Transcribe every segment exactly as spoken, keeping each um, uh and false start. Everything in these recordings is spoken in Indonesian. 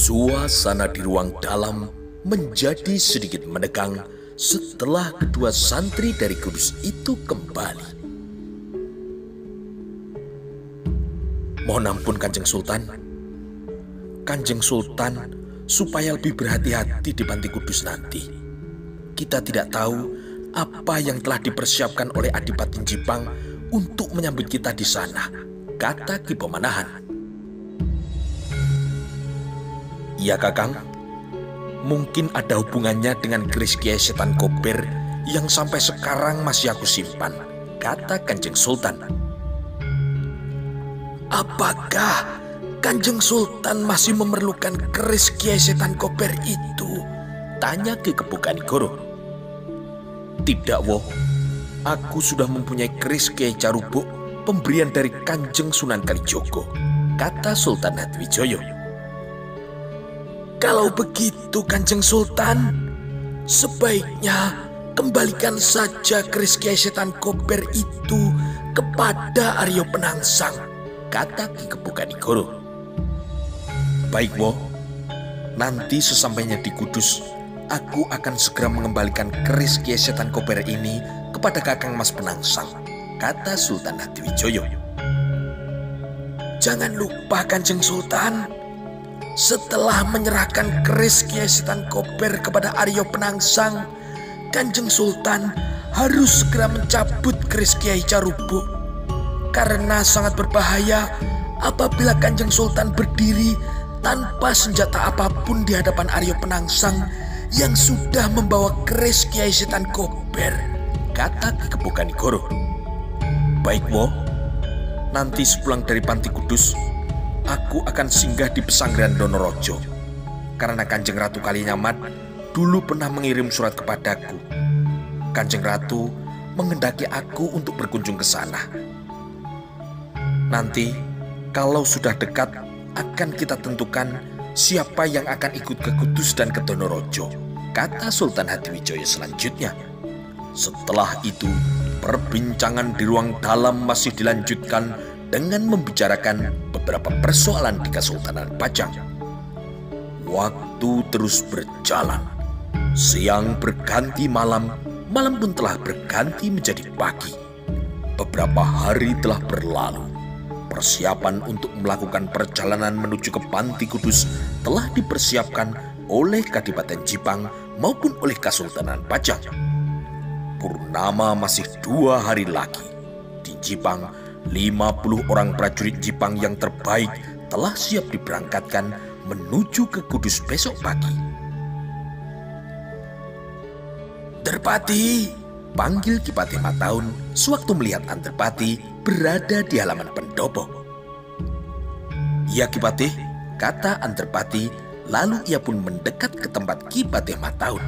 Suasana di ruang dalam menjadi sedikit menegang setelah kedua santri dari Kudus itu kembali. Mohon ampun Kanjeng Sultan. Kanjeng Sultan supaya lebih berhati-hati di Panti Kudus nanti. Kita tidak tahu apa yang telah dipersiapkan oleh Adipati Jipang untuk menyambut kita di sana, kata Ki Pemanahan. Iya Kakang, mungkin ada hubungannya dengan keris Kiai Setan Kober yang sampai sekarang masih aku simpan, kata Kanjeng Sultan. Apakah Kanjeng Sultan masih memerlukan keris Kiai Setan Kober itu? Tanya Ki Kepuganegara. Tidak, Woh. Aku sudah mempunyai keris Kiai Carubuk pemberian dari Kanjeng Sunan Kalijogo, kata Sultan Hadiwijaya. Kalau begitu Kanjeng Sultan, sebaiknya kembalikan saja keris Kiai Setan Kober itu kepada Arya Penangsang, kata Ki Kepuganegara. Baik, Woh. Nanti sesampainya di Kudus, aku akan segera mengembalikan keris Kiai Setan Kober ini kepada Kakang Mas Penangsang, kata Sultan Hadiwijaya. Jangan lupa Kanjeng Sultan, setelah menyerahkan keris Kiai Setan Kober kepada Arya Penangsang, Kanjeng Sultan harus segera mencabut keris Kiai Carubuk, karena sangat berbahaya apabila Kanjeng Sultan berdiri tanpa senjata apapun di hadapan Arya Penangsang yang sudah membawa keris Kiai Setan Kober, kata Ki Kepuganegara. Baik, Woh. Nanti sepulang dari Panti Kudus, aku akan singgah di pesanggrahan Donorojo, karena Kanjeng Ratu Kalinyamat dulu pernah mengirim surat kepadaku. Kanjeng Ratu menghendaki aku untuk berkunjung ke sana. Nanti kalau sudah dekat akan kita tentukan siapa yang akan ikut ke Kudus dan ke Donorojo, kata Sultan Hadiwijaya selanjutnya. Setelah itu, perbincangan di ruang dalam masih dilanjutkan dengan membicarakan beberapa persoalan di Kesultanan Pajang. Waktu terus berjalan. Siang berganti malam, malam pun telah berganti menjadi pagi. Beberapa hari telah berlalu. Persiapan untuk melakukan perjalanan menuju ke Panti Kudus telah dipersiapkan oleh Kadipaten Jipang maupun oleh Kesultanan Pajang. Purnama masih dua hari lagi. Di Jipang, lima puluh orang prajurit Jipang yang terbaik telah siap diberangkatkan menuju ke Kudus besok pagi. Antarpati, panggil Ki Patih Mataun sewaktu melihat Antarpati berada di halaman pendopo. Iya Ki Patih, kata Antarpati, lalu ia pun mendekat ke tempat Ki Patih Mataun.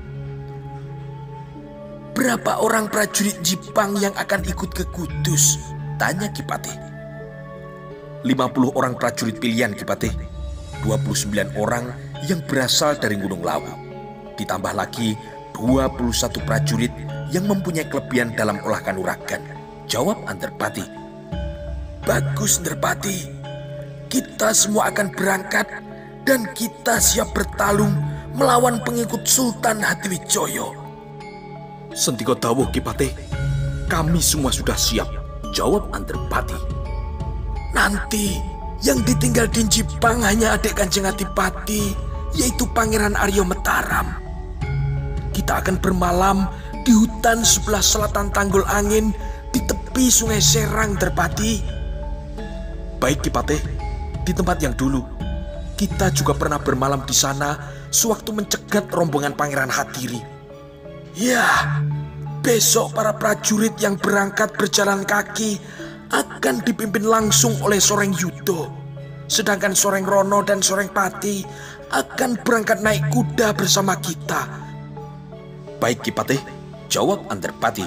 Berapa orang prajurit Jipang yang akan ikut ke Kudus? Tanya Ki Patih. lima puluh orang prajurit pilihan Ki Patih. dua puluh sembilan orang yang berasal dari Gunung Lawu. Ditambah lagi dua puluh satu prajurit yang mempunyai kelebihan dalam olah kanuragan, jawab Antarpati. Bagus Antarpati. Kita semua akan berangkat dan kita siap bertarung melawan pengikut Sultan Hadiwijaya. Sentiko dawuh Ki Patih, kami semua sudah siap, jawab Antarpati. Nanti yang ditinggal di Jipang hanya adik Kanjeng Adipati, yaitu Pangeran Arya Mataram. Kita akan bermalam di hutan sebelah selatan Tanggul Angin di tepi Sungai Serang, Antarpati. Baik Ki Patih, di tempat yang dulu kita juga pernah bermalam di sana sewaktu mencegat rombongan Pangeran Hadiri. Ya, besok para prajurit yang berangkat berjalan kaki akan dipimpin langsung oleh Soreng Yudo. Sedangkan Soreng Rono dan Soreng Pati akan berangkat naik kuda bersama kita. Baik Ki Patih, jawab Antarpati.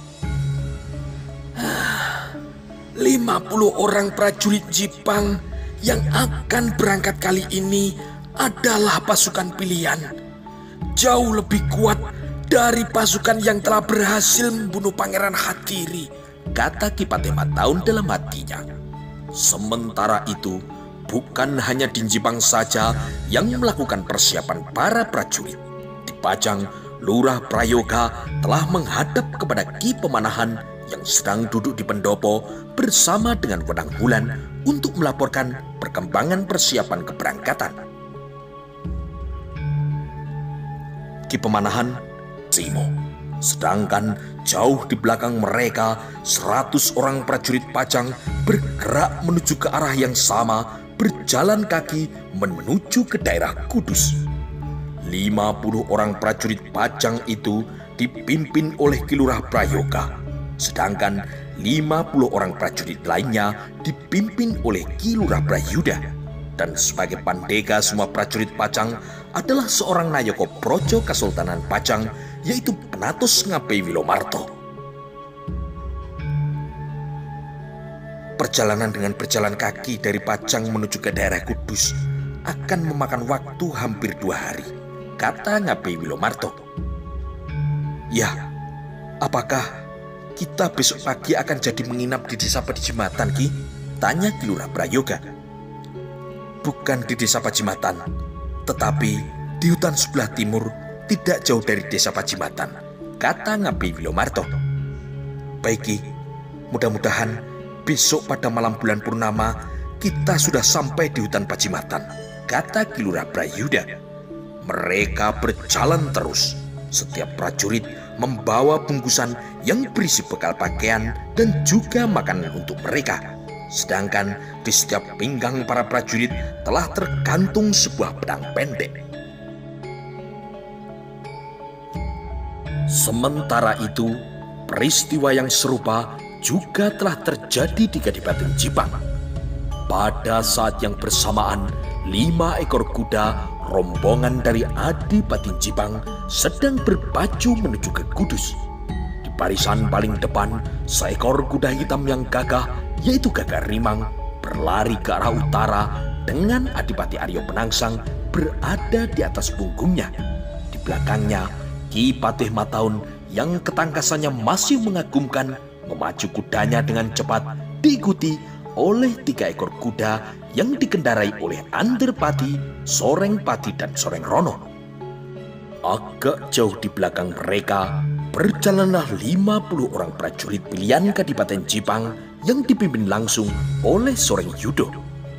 lima puluh orang prajurit Jipang yang akan berangkat kali ini adalah pasukan pilihan. Jauh lebih kuat dari pasukan yang telah berhasil membunuh Pangeran Hadiri, kata Ki Patih Mataun dalam hatinya. Sementara itu, bukan hanya di Jipang saja yang melakukan persiapan para prajurit. Di Pajang, Lurah Prayoga telah menghadap kepada Ki Pemanahan yang sedang duduk di pendopo bersama dengan Wedang Wulan untuk melaporkan perkembangan persiapan keberangkatan. Ki Pemanahan, Cimo. Sedangkan jauh di belakang mereka, seratus orang prajurit Pajang bergerak menuju ke arah yang sama, berjalan kaki menuju ke daerah Kudus. lima puluh orang prajurit Pajang itu dipimpin oleh Ki Lurah Prayoga, sedangkan lima puluh orang prajurit lainnya dipimpin oleh Ki Lurah Prayuda. Dan sebagai pandega semua prajurit Pajang adalah seorang Nayaka Praja Kesultanan Pajang, yaitu Penatus Ngabei Wilomarto. Perjalanan dengan berjalan kaki dari Pajang menuju ke daerah Kudus akan memakan waktu hampir dua hari, kata Ngabei Wilomarto. Ya, apakah kita besok pagi akan jadi menginap di desa Padijimatan, Ki? Tanya Ki Lurah Prayoga. Bukan di desa Pajimatan, tetapi di hutan sebelah timur, tidak jauh dari desa Pajimatan, kata Ngabei Wilomarto. Baik, Ki, mudah-mudahan besok pada malam bulan purnama kita sudah sampai di hutan Pajimatan, kata Ki Lurah Prayuda. Mereka berjalan terus. Setiap prajurit membawa bungkusan yang berisi bekal pakaian dan juga makanan untuk mereka. Sedangkan di setiap pinggang para prajurit telah tergantung sebuah pedang pendek. Sementara itu, peristiwa yang serupa juga telah terjadi di Kadipaten Jipang. Pada saat yang bersamaan, lima ekor kuda rombongan dari Adipaten Jipang sedang berpacu menuju ke Kudus. Di barisan paling depan, seekor kuda hitam yang gagah, yaitu Gagak Rimang, berlari ke arah utara dengan Adipati Aryo Penangsang berada di atas punggungnya. Di belakangnya, Ki Patih Mataun yang ketangkasannya masih mengagumkan memacu kudanya dengan cepat, diikuti oleh tiga ekor kuda yang dikendarai oleh Anderpati, Sorengpati, dan Soreng Rono. Agak jauh di belakang mereka, berjalanlah lima puluh orang prajurit pilihan Kadipaten Jipang yang dipimpin langsung oleh Soreng Yudo.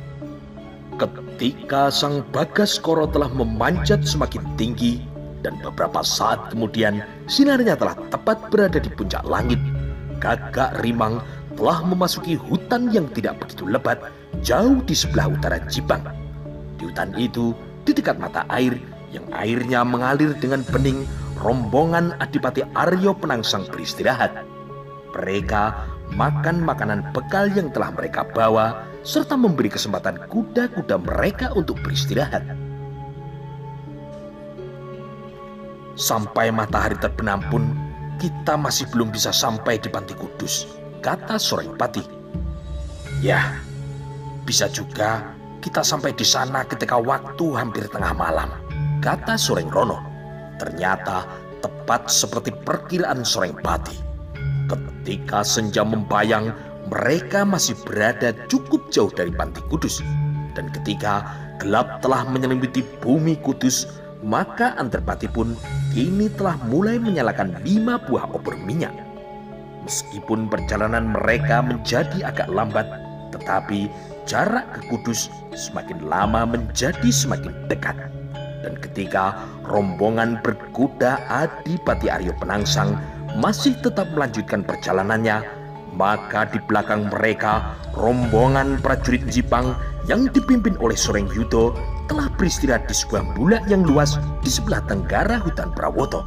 Ketika sang Bagaskoro telah memanjat semakin tinggi dan beberapa saat kemudian sinarnya telah tepat berada di puncak langit, Gagak Rimang telah memasuki hutan yang tidak begitu lebat jauh di sebelah utara Jipang. Di hutan itu, di dekat mata air yang airnya mengalir dengan bening, rombongan Adipati Aryo Penangsang beristirahat. Mereka makan makanan bekal yang telah mereka bawa, serta memberi kesempatan kuda-kuda mereka untuk beristirahat. Sampai matahari terbenam pun, kita masih belum bisa sampai di Panti Kudus, kata Sorengpati. Ya, bisa juga kita sampai di sana ketika waktu hampir tengah malam, kata Soreng Rono. Ternyata tepat seperti perkiraan Sorengpati. Ketika senja membayang, mereka masih berada cukup jauh dari Panti Kudus. Dan ketika gelap telah menyelimuti bumi Kudus, maka Anderpati pun kini telah mulai menyalakan lima buah obor minyak. Meskipun perjalanan mereka menjadi agak lambat, tetapi jarak ke Kudus semakin lama menjadi semakin dekat. Dan ketika rombongan berkuda Adipati Aryo Penangsang masih tetap melanjutkan perjalanannya, maka di belakang mereka rombongan prajurit Jipang yang dipimpin oleh Soreng Yudo telah beristirahat di sebuah bulak yang luas di sebelah tenggara hutan Prawoto.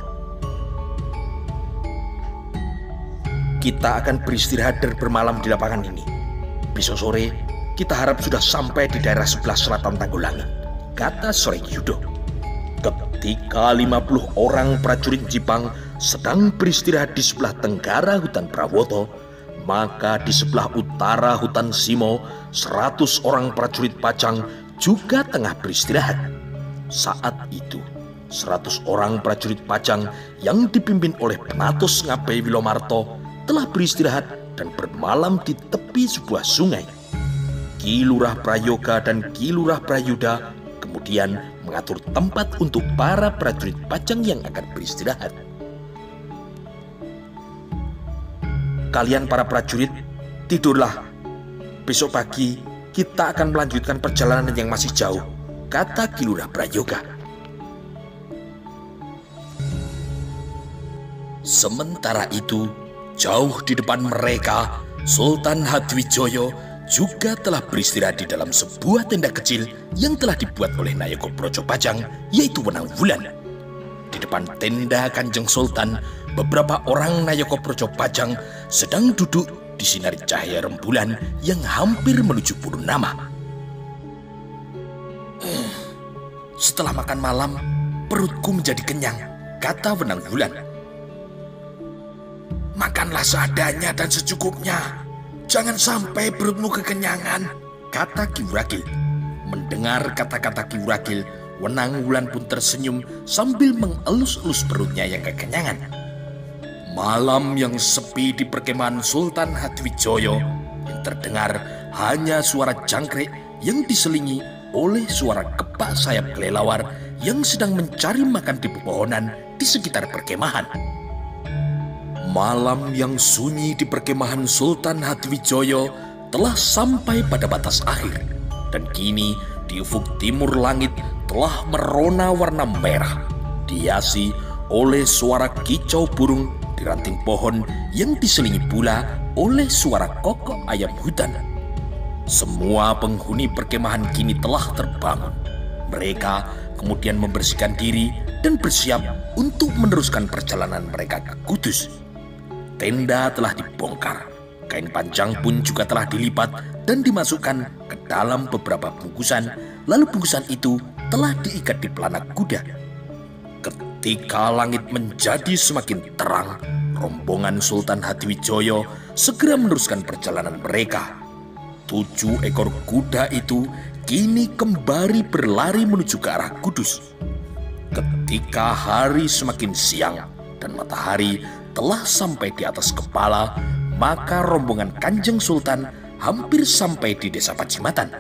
Kita akan beristirahat dan bermalam di lapangan ini. Besok sore kita harap sudah sampai di daerah sebelah selatan Tanggulangin, kata Soreng Yudo. Ketika lima puluh orang prajurit Jipang sedang beristirahat di sebelah tenggara hutan Prawoto, maka di sebelah utara hutan Simo, seratus orang prajurit Pajang juga tengah beristirahat. Saat itu, seratus orang prajurit Pajang yang dipimpin oleh Penatus Ngabei Wilomarto telah beristirahat dan bermalam di tepi sebuah sungai. Ki Lurah Prayoga dan Ki Lurah Prayuda kemudian mengatur tempat untuk para prajurit Pajang yang akan beristirahat. Kalian para prajurit, tidurlah. Besok pagi kita akan melanjutkan perjalanan yang masih jauh, kata Ki Lurah Prayoga. Sementara itu, jauh di depan mereka, Sultan Hadiwijaya juga telah beristirahat di dalam sebuah tenda kecil yang telah dibuat oleh Nayaka Brajapajang, yaitu Wenang Wulan. Di depan tenda Kanjeng Sultan, beberapa orang Nayaka Brajapajang sedang duduk di sinar cahaya rembulan yang hampir menuju purnama. Hmm, setelah makan malam, perutku menjadi kenyang, kata Wenang Wulan. Makanlah seadanya dan secukupnya. Jangan sampai perutmu kekenyangan, kata Ki Wuragil. Mendengar kata-kata Ki Wuragil, Wenang Wulan pun tersenyum sambil mengelus-elus perutnya yang kekenyangan. Malam yang sepi di perkemahan Sultan Hadiwijaya, yang terdengar hanya suara jangkrik yang diselingi oleh suara kepak sayap kelelawar yang sedang mencari makan di pepohonan di sekitar perkemahan. Malam yang sunyi di perkemahan Sultan Hadiwijaya telah sampai pada batas akhir, dan kini di ufuk timur langit telah merona warna merah, dihiasi oleh suara kicau burung di ranting pohon yang diselingi pula oleh suara kokok ayam hutan. Semua penghuni perkemahan kini telah terbangun. Mereka kemudian membersihkan diri dan bersiap untuk meneruskan perjalanan mereka ke Kudus. Tenda telah dibongkar, kain panjang pun juga telah dilipat dan dimasukkan ke dalam beberapa bungkusan, lalu bungkusan itu telah diikat di pelana kuda. Ketika langit menjadi semakin terang, rombongan Sultan Hadiwijaya segera meneruskan perjalanan mereka. Tujuh ekor kuda itu kini kembali berlari menuju ke arah Kudus. Ketika hari semakin siang dan matahari telah sampai di atas kepala, maka rombongan Kanjeng Sultan hampir sampai di desa Pajimatan.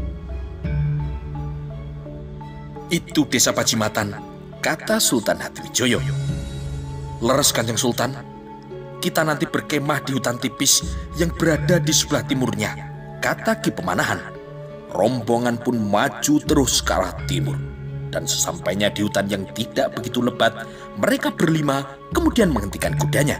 Itu desa Pajimatan, kata Sultan Hadiwijaya. Leres Kanjeng Sultan, kita nanti berkemah di hutan tipis yang berada di sebelah timurnya, kata Ki Pemanahan. Rombongan pun maju terus ke arah timur. Dan sesampainya di hutan yang tidak begitu lebat, mereka berlima kemudian menghentikan kudanya.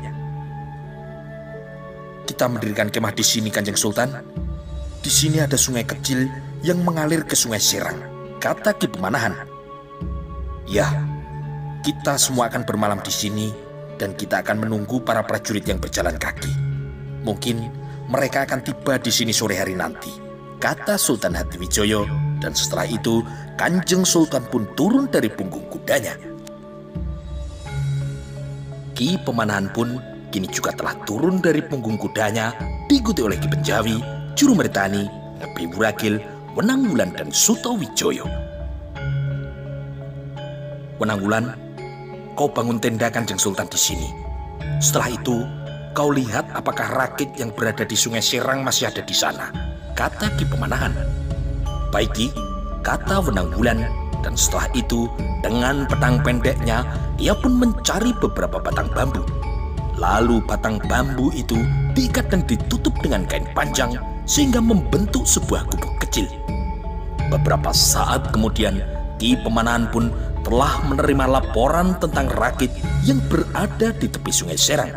Kita mendirikan kemah di sini, Kanjeng Sultan. Di sini ada sungai kecil yang mengalir ke Sungai Serang, kata Ki Pemanahan. Ya, kita semua akan bermalam di sini dan kita akan menunggu para prajurit yang berjalan kaki. Mungkin mereka akan tiba di sini sore hari nanti, kata Sultan Hadiwijaya. Dan setelah itu, Kanjeng Sultan pun turun dari punggung kudanya. Ki Pemanahan pun kini juga telah turun dari punggung kudanya, diikuti oleh Ki Penjawi, Juru Mertani, Ki Wuragil, Wenang Wulan, dan Sutawijaya. Wenang Wulan, kau bangun tenda Kanjeng Sultan di sini. Setelah itu, kau lihat apakah rakit yang berada di Sungai Serang masih ada di sana, kata Ki Pemanahan. Baik Ki, kata Wenang Wulan, dan setelah itu dengan pedang pendeknya ia pun mencari beberapa batang bambu. Lalu batang bambu itu diikat dan ditutup dengan kain panjang sehingga membentuk sebuah gubuk kecil. Beberapa saat kemudian Ki Pemanahan pun telah menerima laporan tentang rakit yang berada di tepi Sungai Serang.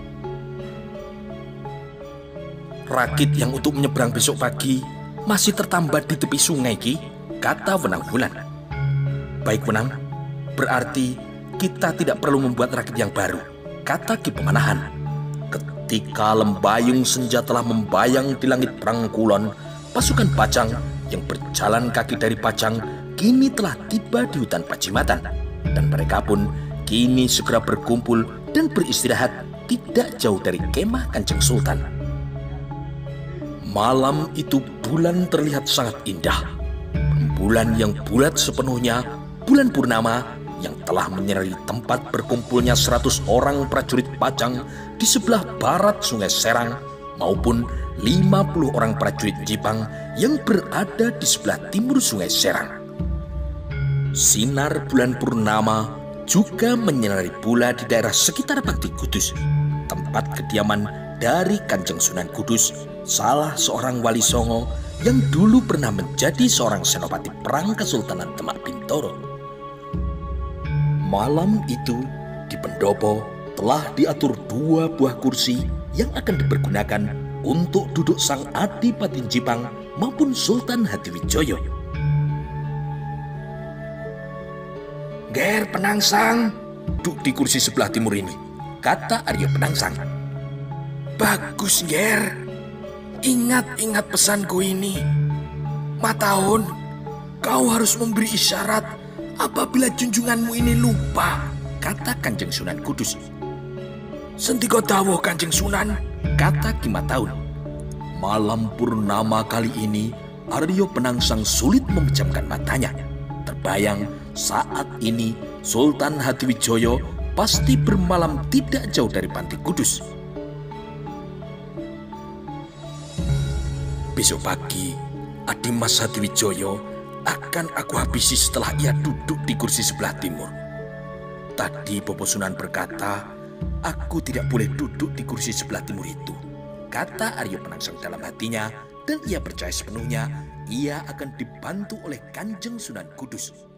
Rakit yang untuk menyeberang besok pagi masih tertambat di tepi sungai, Ki, kata Wenang Wulan. Baik Wenang, berarti kita tidak perlu membuat rakit yang baru, kata Ki Pemanahan. Ketika lembayung senja telah membayang di langit Prangkulon, pasukan Pajang yang berjalan kaki dari Pajang kini telah tiba di hutan Pajimatan, dan mereka pun kini segera berkumpul dan beristirahat tidak jauh dari kemah Kanjeng Sultan. Malam itu bulan terlihat sangat indah. Bulan yang bulat sepenuhnya, bulan purnama yang telah menyinari tempat berkumpulnya seratus orang prajurit Pajang di sebelah barat Sungai Serang maupun lima puluh orang prajurit Jipang yang berada di sebelah timur Sungai Serang. Sinar bulan purnama juga menyinari pula di daerah sekitar Bakti Kudus, tempat kediaman dari Kanjeng Sunan Kudus, salah seorang wali Songo yang dulu pernah menjadi seorang senopati perang Kesultanan Demak Bintoro. Malam itu di pendopo telah diatur dua buah kursi yang akan dipergunakan untuk duduk sang Adipati Jipang maupun Sultan Hatiwijoyo. "Ger Penangsang, duduk di kursi sebelah timur ini," kata Aryo Penangsang. "Bagus, Ger. Ingat-ingat pesanku ini. Matahun, kau harus memberi isyarat apabila junjunganmu ini lupa," kata Kanjeng Sunan Kudus. "Sentiko dawuh Kanjeng Sunan," kata Ki Mataun. Malam purnama kali ini Aryo Penangsang sulit memejamkan matanya. Terbayang saat ini Sultan Hatiwijoyo pasti bermalam tidak jauh dari Panti Kudus. Besok pagi Adimas Hatiwijoyo akan aku habisi setelah ia duduk di kursi sebelah timur. Tadi Bopo Sunan berkata, aku tidak boleh duduk di kursi sebelah timur itu, kata Aryo Penangsang dalam hatinya, dan ia percaya sepenuhnya ia akan dibantu oleh Kanjeng Sunan Kudus.